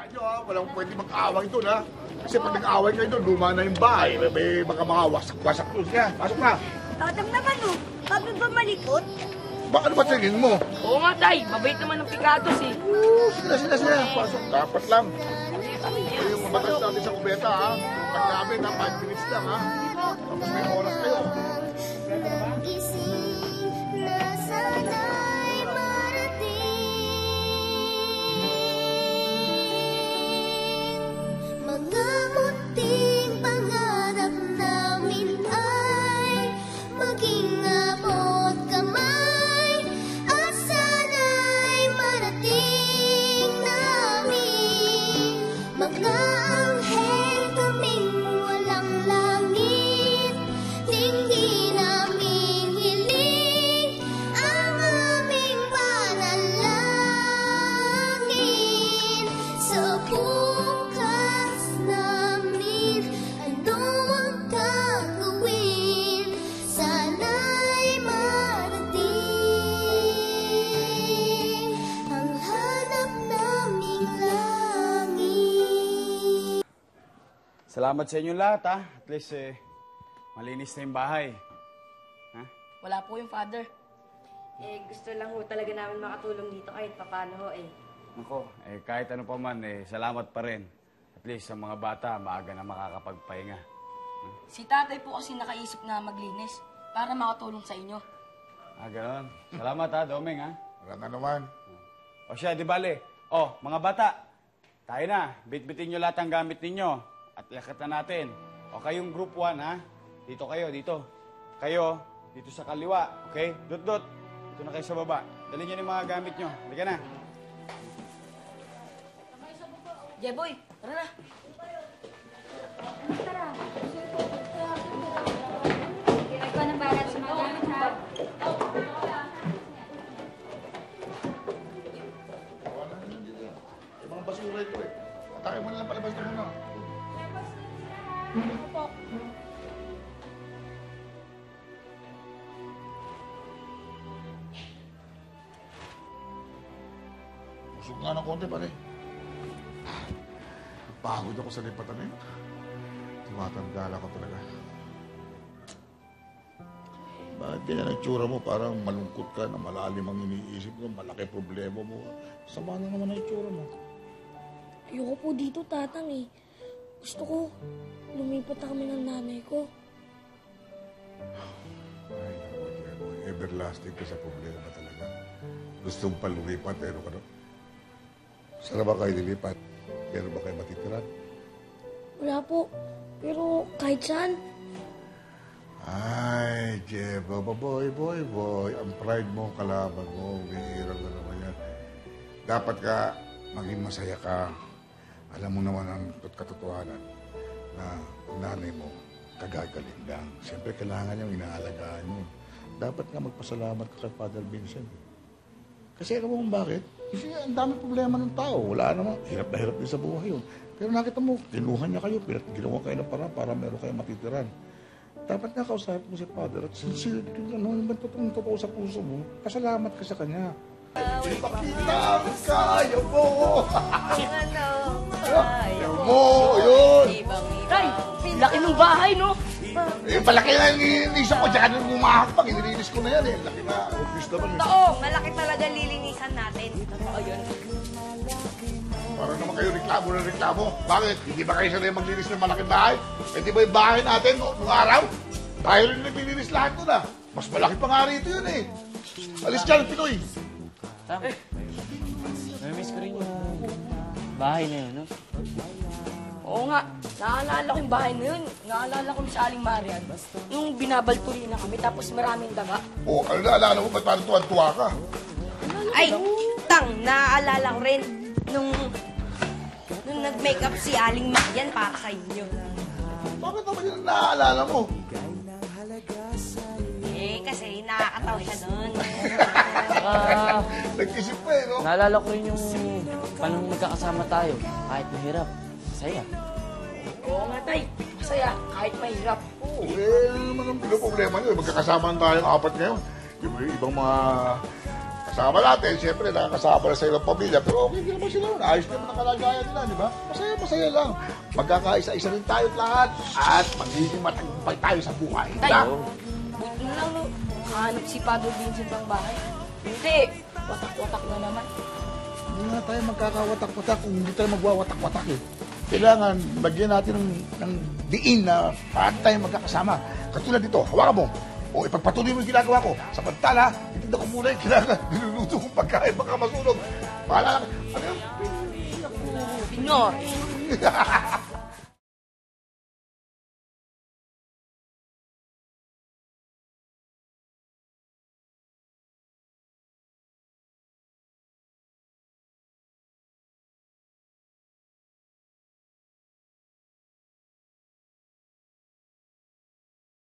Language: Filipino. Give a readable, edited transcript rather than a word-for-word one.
Tandaan nyo ha, walang pwede mag-away doon ha. Kasi pag nag-away kayo doon, luma na yung bahay. May mga wasak-wasak doon. Kaya, pasok na. Tatang naman oh, kami ba malikot? Baka ano ba tingin mo? Oo nga, tay. Mabait naman ng Picados eh. Sila. Pasok, dapat lang. Ito yung mabatas natin sa kubeta ha. Pag namin ha, 5 minutes lang ha. Tapos may oras kayo. Mga munting pangarap namin ay maging abot kamay at sana'y marating namin. Mga anghel kaming walang langit, tingin namin hiling ang aming panalangin sa bukas namin. Ano ang gagawin? Sana'y marating ang hanap naming langit. Salamat sa inyo lahat, ha? At least, malinis na yung bahay. Ha? Wala po yung father. Gusto lang ho talaga namin makatulong dito kahit papano ho eh. Nako, kahit ano pa man, salamat pa rin. At least, sa mga bata, maaga na makakapagpahinga. Si tatay po kasi nakaisip na maglinis para makatulong sa inyo. Ganon. Salamat, ha, Domeng, ha? Wala na naman. O siya, di bale. O, mga bata, tayo na. Bitbitin nyo lahat ang gamit ninyo. At lakat na natin. O, kayong group 1, ha? Dito kayo, dito. Kayo, dito sa kaliwa. Okay? Dot. Dito na kayo sa baba. Dali nyo yung mga gamit nyo. Halika na. Jeboy, tara na. Ikaw nang bahala sa mga gamit ha. Yung mga basura ito eh. Tayo mo na lang palabas na muna. Busog nga ng konti pare. Pagod ako sa lipatan eh. Tumatanda lang ako talaga. Bakit ganyan ang tsura mo? Parang malungkot ka na malalim ang iniisip mo, malaki problema mo. Sama na naman ang tsura mo. Ayoko po dito, tatang eh. Gusto ko, lumipat na kami ng nanay ko. Ay, naku, Jebo. Everlasting ka sa problema talaga. Gustong palulipat, pero ka no? Saan na ba kayo nilipat? Meron ba kayo matitiran? Wala po. Pero kahit saan. Ay, Jebo, boy. Ang pride mo, kalaban mo, umiirang na naman yan. Dapat ka maging masaya ka. Alam mo naman ang katotohanan na ang nanay mo, kagagaling lang. Siyempre, kailangan niyang inaalagaan mo. Dapat nga magpasalamat ka kay Father Vincent. Kasi alam mo kung bakit? Kasi ang dami problema ng tao. Wala naman. Hirap na hirap din sa buhay yun. Pero nakita mo, kinuha niya kayo, ginawa kayo ng para meron kayo matitiran. Dapat nga kausapin mo si Father at sincere, ano naman totoo sa puso mo, pasalamat ka sa kanya. Ipakita ang kaya mo! Kaya mo, yun! Tay, laki ng bahay, no? Malaki na yung inilisan ko, tsaka nung umahakbang, inilinis ko na yan eh. Laki na, obvious naman eh. Totoo, malaki talaga lilinisan natin. Totoo yun. Parang naman kayo reklamo. Bakit? Hindi ba kayo sanay maglinis ng malaking bahay? Hindi ba yung bahay natin noong araw? Tayo rin naglilinis lahat ko na. Mas malaki pa nga rito yun eh. Alis dyan, Pinoy. Tam, nami-miss ko rin yung bahay na yun, no? Oo nga, naalala ko yung bahay na yun. Naalala ko si Aling Marian. Nung binabalturi na kami, tapos maraming daga. O, ano naalala mo? Ba't parang tuwan-tuwa ka? Ay, naaalala ko rin nung nag-makeup si Aling Marian para sa inyo. Bakit naman yun naaalala mo? Kasi nakakatawa siya doon. Nag-isip pa eh, no? Naalala ko rin yung panong magkakasama tayo. Kahit mahirap, masaya. Oo nga, tay. Masaya, kahit mahirap. Oo, naman ang problema nyo. Magkakasama tayong apat ngayon. Yung ibang mga kasama natin, siyempre, nakakasama na sa ilang pamilya, pero okay din naman sila. Ayos naman ang kalagayan nila, di ba? Masaya lang. Magkakaisa-isa rin tayo lahat at magiging matagumpay tayo sa buhay. Tay, Na? buti na lang, no? Hanap si Father Vincent ng bahay. Hindi, watak-watak na naman. Hindi nga tayo magkakawatak-watak kung hindi tayo magwawatak-watak eh. Kailangan lagyan natin ng diin na paano tayo magkakasama. Katulad dito, hawakan mo. O ipagpatuloy mo yung ginagawa ko. Samantala, itinda ko muna yung kailangan. Niluluto kong pagkain, baka masunog. Paala, ano yun? Pinoy.